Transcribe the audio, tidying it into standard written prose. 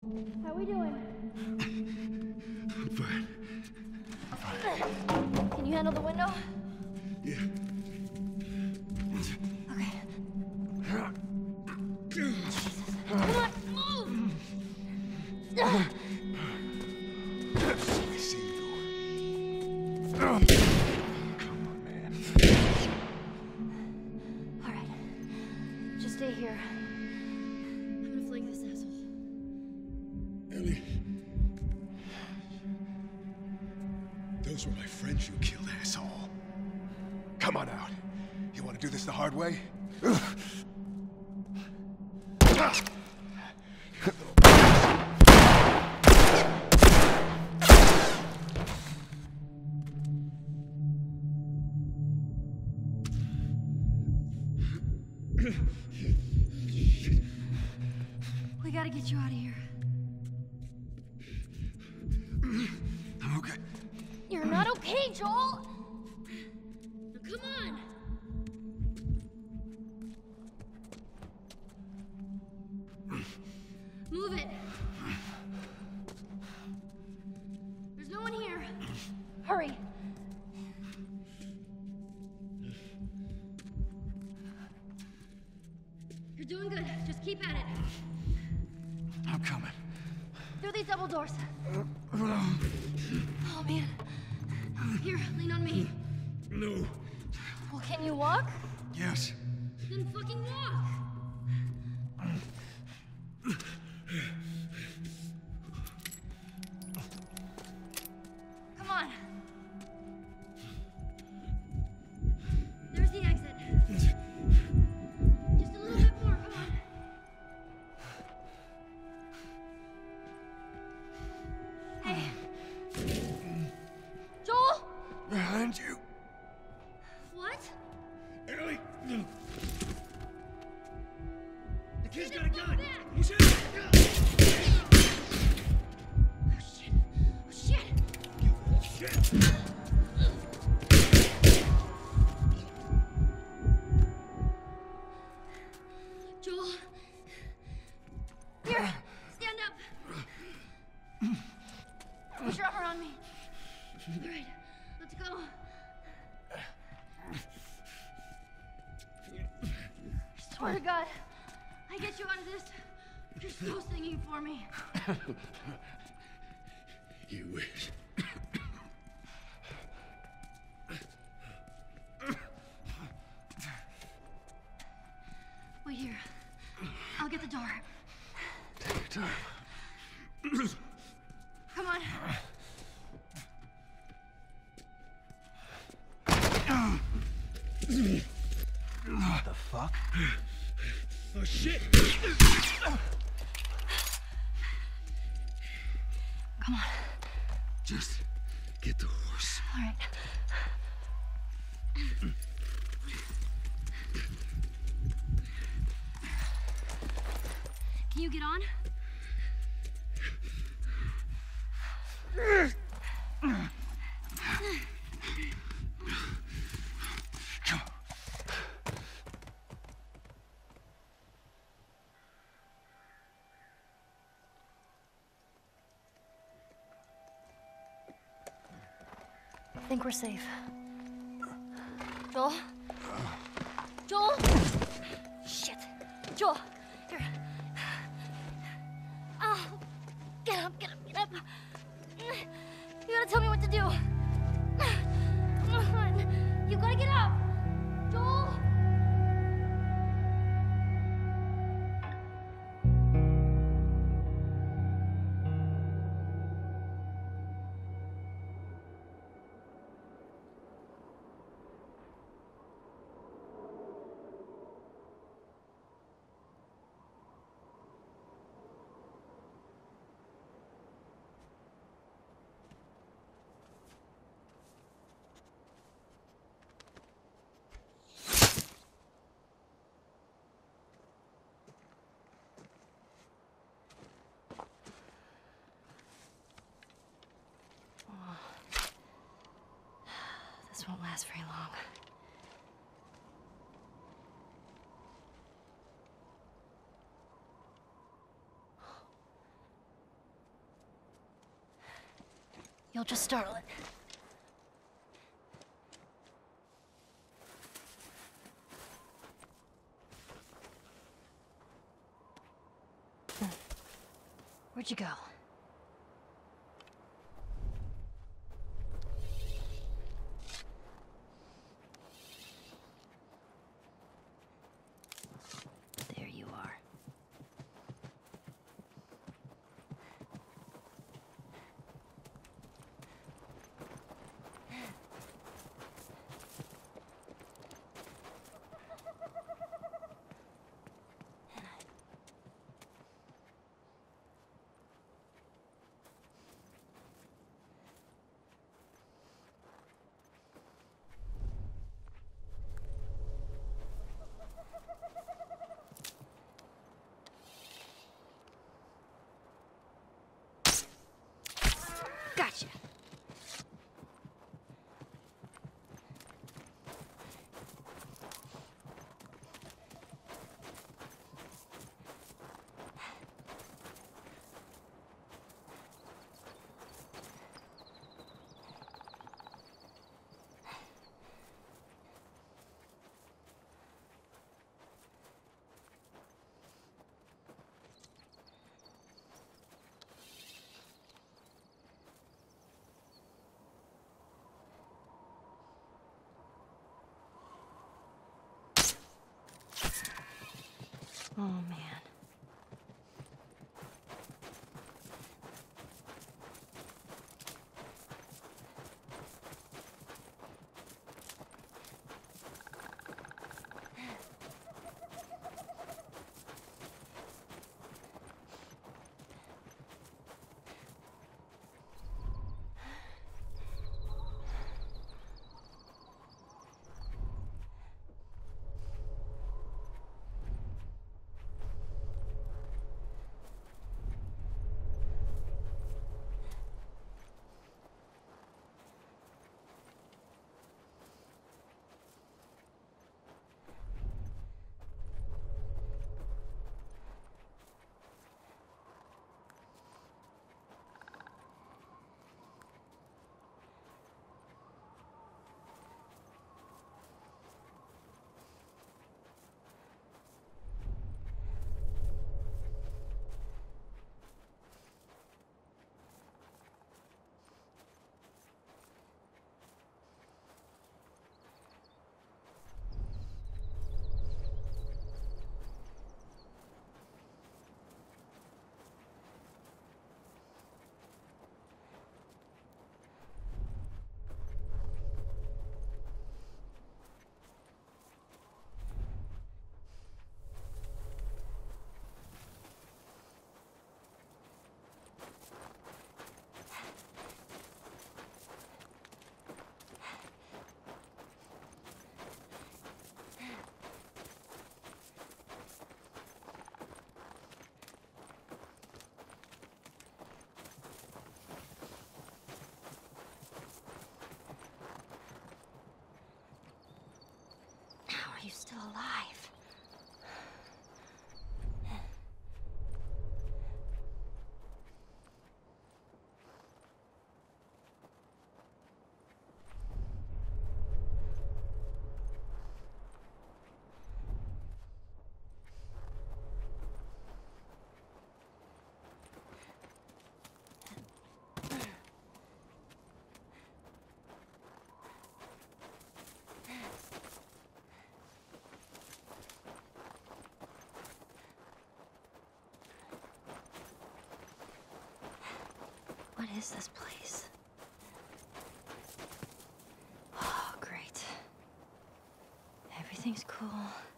How we doing? I'm fine. Can you handle the window? Yeah. Okay. Jesus. Come on, move! I see you. Come on, man. All right. Just stay here. I'm gonna fling this asshole. Ellie. Those were my friends you killed, asshole. Come on out. You want to do this the hard way? We gotta get you out of here. I'm okay. You're not okay, Joel! Now come on! Move it! There's no one here. Hurry! You're doing good. Just keep at it. I'm coming. Through these double doors. Oh, man. Here, lean on me. No. Well, can you walk? Yes. Then fucking walk! Come on. There's the exit. Just a little bit more, come on. Hey. Joel? Behind you. What? Ellie. The kid's got a gun. back. He's in. Oh, shit. Oh, shit. Shit. Joel. Here, stand up. Put your arm around me. All right, let's go. I swear to God, I get you out of this. You're so singing for me. You wish. Wait here. I'll get the door. Take your time. Come on. What the fuck? Oh shit! Come on. Just get the horse. All right. Can you get on? I think we're safe. Joel? Joel? Shit. Joel, here. Oh, get up, get up, get up. You gotta tell me what to do. Come on. You gotta get up. Joel? This won't last very long. You'll just startle it. Where'd you go? There you are. Gotcha. Oh, man. How are you still alive? What is this place? Oh, great. Everything's cool.